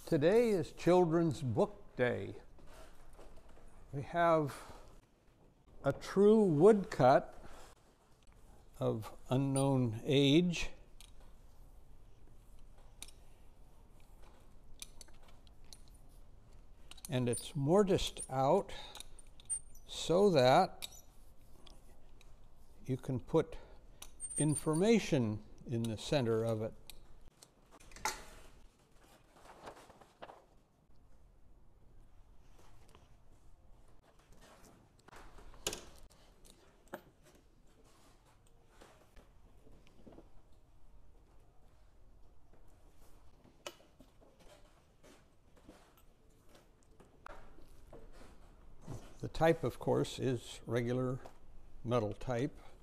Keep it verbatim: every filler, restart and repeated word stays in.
Today is Children's Book Day. We have a true woodcut of unknown age. And it's mortised out so that you can put information in the center of it. The type, of course, is regular metal type.